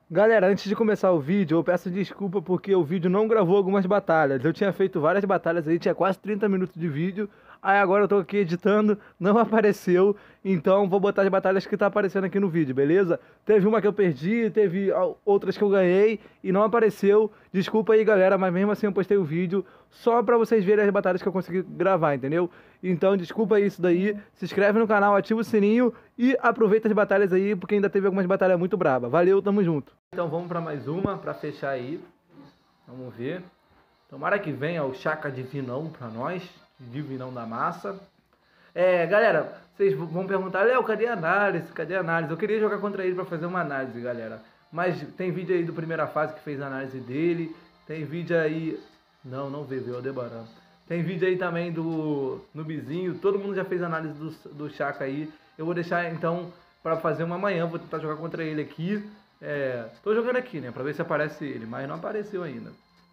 Galera, antes de começar o vídeo, eu peço desculpa porque o vídeo não gravou algumas batalhas. Eu tinha feito várias batalhas aí, tinha quase 30 minutos de vídeo. Aí agora eu tô aqui editando, não apareceu. Então vou botar as batalhas que tá aparecendo aqui no vídeo, beleza? Teve uma que eu perdi, teve outras que eu ganhei e não apareceu. Desculpa aí, galera, mas mesmo assim eu postei o vídeo só pra vocês verem as batalhas que eu consegui gravar, entendeu? Então desculpa isso daí. Se inscreve no canal, ativa o sininho e aproveita as batalhas aí, porque ainda teve algumas batalhas muito braba. Valeu, tamo junto. Então vamos para mais uma, para fechar aí. Vamos ver. Tomara que venha o Chaka Divinão para nós, Divinão da massa. Galera, vocês vão perguntar, Léo, cadê a análise? Cadê a análise? Eu queria jogar contra ele para fazer uma análise, galera. Mas tem vídeo aí do primeira fase que fez a análise dele. Tem vídeo aí... Não veio o Aldebaran. Tem vídeo aí também do Nubizinho. Todo mundo já fez análise do Chaka aí. Eu vou deixar então para fazer uma amanhã. Vou tentar jogar contra ele aqui. Tô jogando aqui, né? Pra ver se aparece ele, mas não apareceu ainda.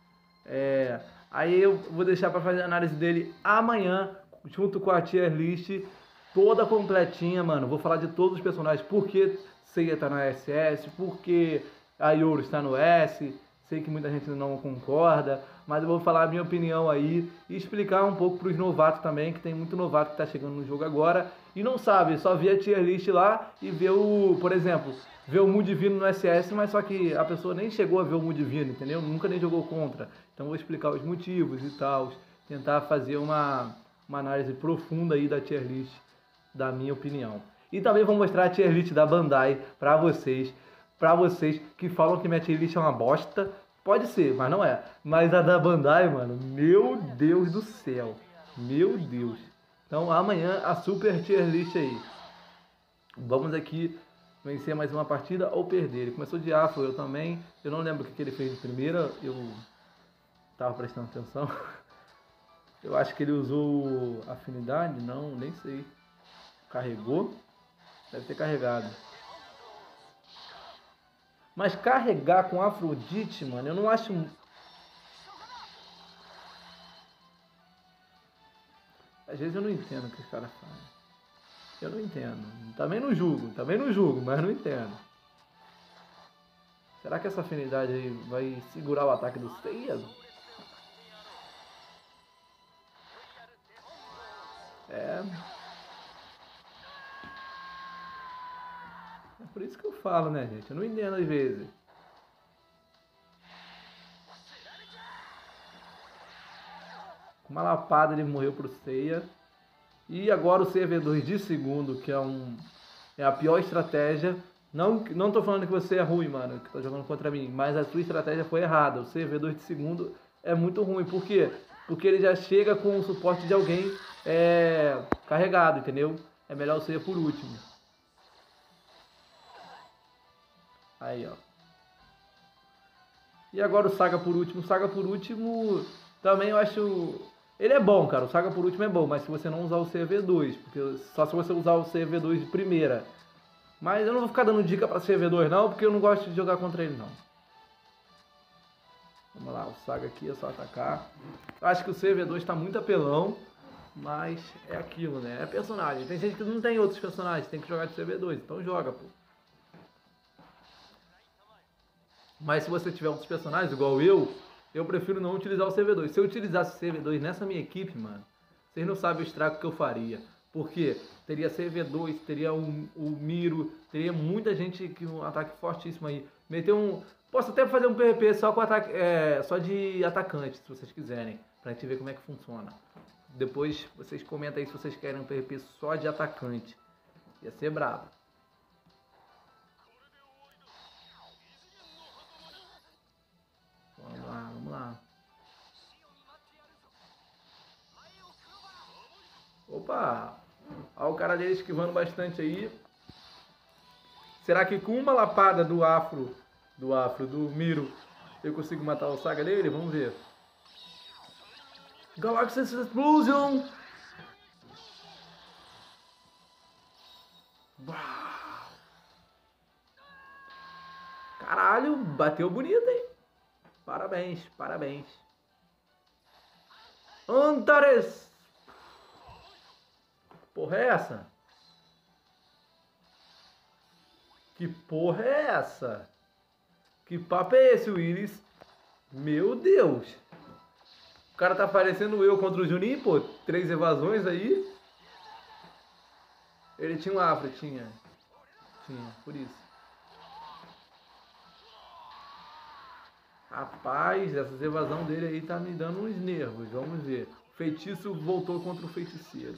Aí eu vou deixar pra fazer a análise dele amanhã, junto com a tier list toda completinha, mano. Vou falar de todos os personagens, por que Seiya tá na SS, por que a Yoru está no S. Sei que muita gente não concorda, mas eu vou falar a minha opinião aí e explicar um pouco pros novatos também, que tem muito novato que tá chegando no jogo agora e não sabe, só vê a tier list lá e vê por exemplo, vê o Mudivino no SS, mas só que a pessoa nem chegou a ver o Mudivino, entendeu? Nunca nem jogou contra. Então vou explicar os motivos e tal, tentar fazer uma análise profunda aí da tier list, da minha opinião. E também vou mostrar a tier list da Bandai pra vocês que falam que minha tier list é uma bosta. Pode ser, mas não é. Mas a da Bandai, mano, meu Deus do céu. Meu Deus. Então amanhã a super tier list aí. Vamos aqui vencer mais uma partida ou perder. Ele começou de Afro, eu também. Eu não lembro o que ele fez de primeira. Eu tava prestando atenção. Eu acho que ele usou afinidade. Não, nem sei. Carregou? Deve ter carregado. Mas carregar com Afrodite, mano, eu não acho... Às vezes eu não entendo o que os caras fazem. Eu não entendo. Também não julgo, mas não entendo. Será que essa afinidade aí vai segurar o ataque do Seiya? É por isso que eu falo, né, gente? Eu não entendo às vezes. Com uma lapada ele morreu pro Seiya. E agora o CV2 de segundo, que é a pior estratégia. Não tô falando que você é ruim, mano, que tá jogando contra mim, mas a sua estratégia foi errada. O CV2 de segundo é muito ruim. Por quê? Porque ele já chega com o suporte de alguém carregado, entendeu? É melhor você ir por último. Aí, ó. E agora o Saga por último. O Saga por último também eu acho... Ele é bom, cara. O Saga por último é bom, mas se você não usar o CV2, porque só se você usar o CV2 de primeira. Mas eu não vou ficar dando dica pra CV2 não, porque eu não gosto de jogar contra ele não. Vamos lá, o Saga aqui é só atacar. Eu acho que o CV2 tá muito apelão, mas é aquilo, né? É personagem. Tem gente que não tem outros personagens, tem que jogar de CV2, então joga, pô. Mas se você tiver outros personagens, igual eu prefiro não utilizar o CV2. Se eu utilizasse o CV2 nessa minha equipe, mano, vocês não sabem o estrago que eu faria. Porque teria CV2, teria o Miro, teria muita gente que um ataque fortíssimo aí. Meter um... Posso até fazer um PVP só com ataque, só de atacante, se vocês quiserem, pra gente ver como é que funciona. Depois vocês comentam aí se vocês querem um PVP só de atacante. Ia ser brabo. Vamos lá, vamos lá. Opa! Olha o cara dele esquivando bastante aí. Será que com uma lapada do Miro, eu consigo matar o Saga dele? Vamos ver. Galactic Explosion! Caralho, bateu bonito, hein? Parabéns, parabéns. Antares! Porra é essa? Que porra é essa? Que papo é esse, Willis? Meu Deus. O cara tá parecendo eu contra o Juninho, pô. 3 evasões aí. Ele tinha um afro, tinha. Tinha, por isso. Rapaz, essas evasão dele aí tá me dando uns nervos. Vamos ver. O feitiço voltou contra o feiticeiro.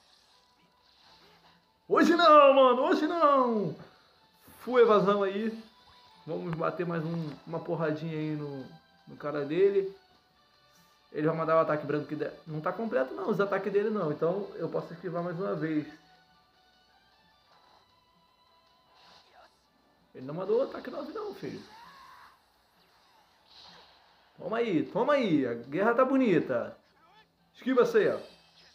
Hoje não, mano. Hoje não. Full evasão aí. Vamos bater mais uma porradinha aí no cara dele. Ele vai mandar o ataque branco que não tá completo não, os ataques dele não. Então eu posso esquivar mais uma vez. Ele não mandou o ataque 9 não, filho. Toma aí. A guerra tá bonita. Esquiva você, ó.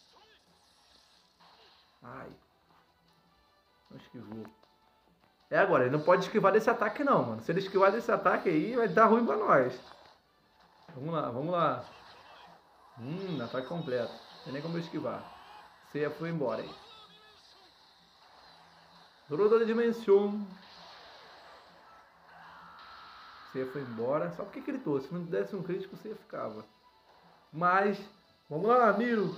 Ai. Não esquivou. É agora, ele não pode esquivar desse ataque não, mano. Se ele esquivar desse ataque aí, vai dar ruim pra nós. Vamos lá. Ataque completo. Não tem nem como eu esquivar. Ceia foi embora aí. Durou da dimensão. Ceia foi embora. Só porque gritou. Se não desse um crítico, Ceia ficava. Mas, vamos lá, Miro.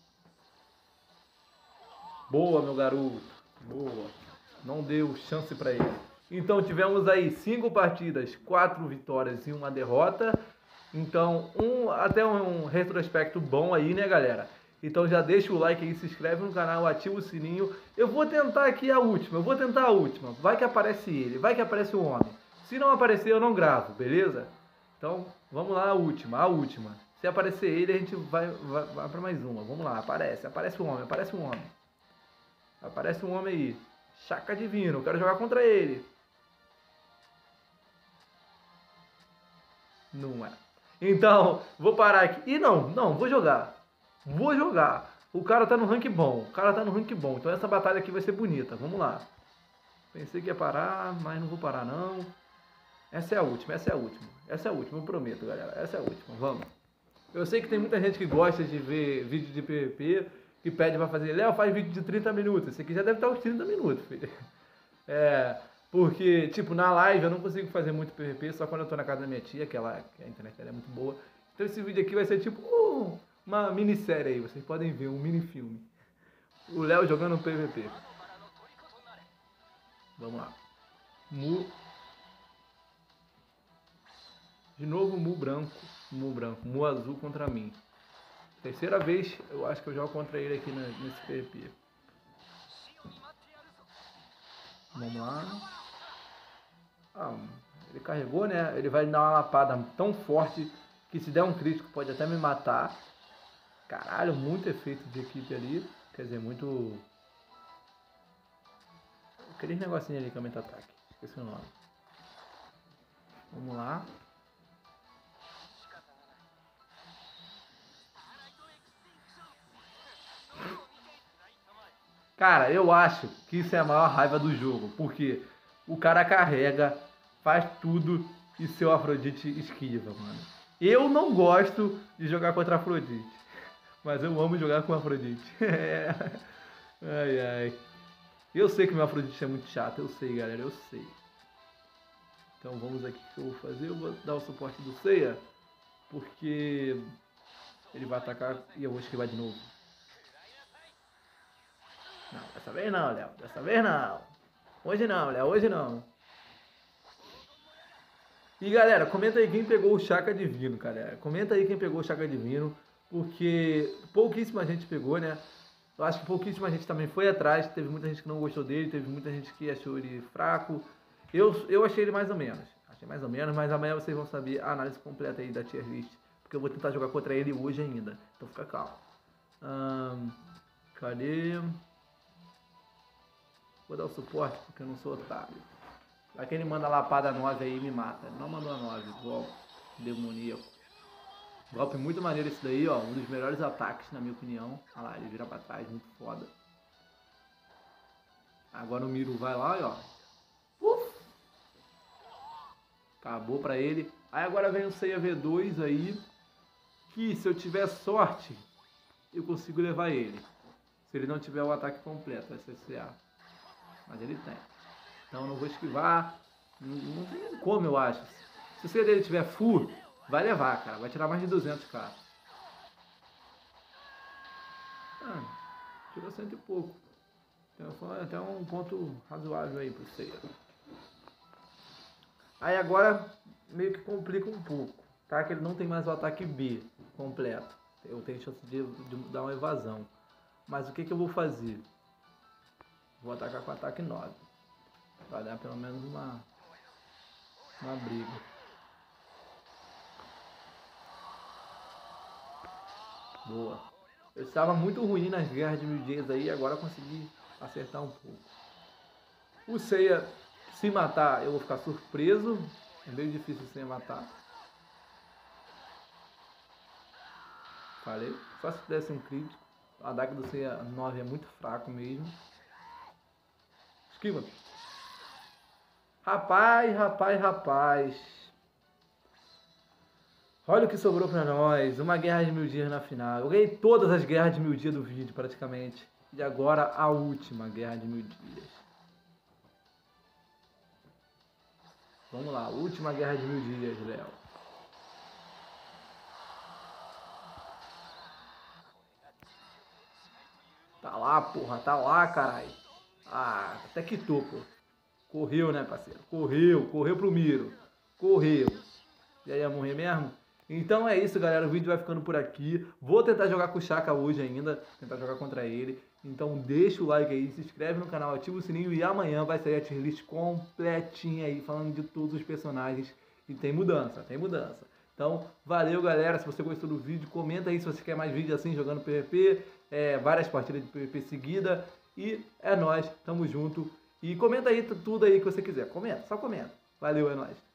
Boa, meu garoto. Boa. Não deu chance pra ele. Então tivemos aí 5 partidas, 4 vitórias e 1 derrota. Então, até um retrospecto bom aí, né, galera? Então já deixa o like aí, se inscreve no canal, ativa o sininho. Eu vou tentar aqui a última, Vai que aparece ele, vai que aparece o homem. Se não aparecer, eu não gravo, beleza? Então, vamos lá, a última. Se aparecer ele, a gente vai pra mais uma. Vamos lá, aparece um homem. Aparece um homem aí. Chaka divino, eu quero jogar contra ele. Não é. Então, vou parar aqui. E não, vou jogar. O cara tá no rank bom. Então essa batalha aqui vai ser bonita. Vamos lá. Pensei que ia parar, mas não vou parar não. Essa é a última. Eu prometo, galera. Essa é a última. Vamos. Eu sei que tem muita gente que gosta de ver vídeo de PVP, que pede pra fazer. Léo, faz vídeo de 30 minutos. Esse aqui já deve estar uns 30 minutos, filho. Porque, tipo, na live eu não consigo fazer muito PVP, só quando eu tô na casa da minha tia, que a internet dela é muito boa. Então esse vídeo aqui vai ser tipo uma minissérie aí, vocês podem ver, um mini filme. O Léo jogando um PVP. Vamos lá. De novo Mu branco. Mu azul contra mim. Terceira vez eu acho que eu jogo contra ele aqui nesse PVP. Vamos lá. Ele carregou, né? Ele vai dar uma lapada tão forte que se der um crítico pode até me matar. Caralho, muito efeito de equipe ali. Quer dizer, muito... Aqueles negocinhos ali que aumenta ataque. Esqueci o nome. Vamos lá. Cara, eu acho que isso é a maior raiva do jogo. Porque o cara carrega, faz tudo e seu Afrodite esquiva, mano. Eu não gosto de jogar contra Afrodite. Mas eu amo jogar com Afrodite. Ai. Eu sei que meu Afrodite é muito chato. Eu sei, galera. Eu sei. Então vamos aqui o que eu vou fazer. Eu vou dar o suporte do Ceia. Porque ele vai atacar e eu vou esquivar de novo. Não, dessa vez não, Léo. Dessa vez não. Hoje não, Léo. Hoje não. E galera, comenta aí quem pegou o Chaka Divino, cara. Comenta aí quem pegou o Chaka Divino. Porque pouquíssima gente pegou, né? Eu acho que pouquíssima gente também foi atrás. Teve muita gente que não gostou dele. Teve muita gente que achou ele fraco. Eu achei ele mais ou menos. Mas amanhã vocês vão saber a análise completa aí da tier list. Porque eu vou tentar jogar contra ele hoje ainda. Então fica calmo. Cadê? Vou dar o suporte porque eu não sou otário. Vai que ele manda a lapada 9 aí e me mata. Ele não mandou a 9, golpe demoníaco. Golpe muito maneiro esse daí, ó. Um dos melhores ataques, na minha opinião. Olha lá, ele vira pra trás, muito foda. Agora o Miro vai lá, ó. Acabou pra ele. Aí agora vem o Ceia V2 aí. Que se eu tiver sorte, eu consigo levar ele. Se ele não tiver o ataque completo, vai ser CA. Mas ele tem. Então eu não vou esquivar. Não tem nem como, eu acho. Se o Seiya dele tiver full, vai levar, cara. Vai tirar mais de 200, cara. Tirou 100 e pouco. Então foi até um ponto razoável aí pro Seiya. Aí agora meio que complica um pouco, tá? Que ele não tem mais o ataque B completo. Eu tenho chance de dar uma evasão. Mas o que eu vou fazer? Vou atacar com ataque 9. Vai dar pelo menos uma briga. Boa. Eu estava muito ruim nas guerras de 1000 dias aí, agora consegui acertar um pouco. O Seiya, se matar, eu vou ficar surpreso. É meio difícil o Seiya matar. Falei. Só se desse um crítico. O ataque do Seiya 9 é muito fraco mesmo. Esquiva. Rapaz. Olha o que sobrou pra nós. Uma guerra de 1000 dias na final. Eu ganhei todas as guerras de 1000 dias do vídeo, praticamente. E agora a última guerra de 1000 dias. Vamos lá, última guerra de 1000 dias, Léo. Tá lá, porra, tá lá, caralho. Ah, até quitou, pô. Correu, né, parceiro? Correu pro Miro. Correu. E aí ia morrer mesmo? Então é isso, galera. O vídeo vai ficando por aqui. Vou tentar jogar com o Shaka hoje ainda. Tentar jogar contra ele. Então deixa o like aí, se inscreve no canal, ativa o sininho. E amanhã vai sair a tier list completinha aí, falando de todos os personagens. E tem mudança, Então, valeu, galera. Se você gostou do vídeo, comenta aí se você quer mais vídeos assim, jogando PVP. Várias partidas de PVP seguida. E é nóis, tamo junto. E comenta aí tudo aí que você quiser. Comenta, só comenta. Valeu, é nóis.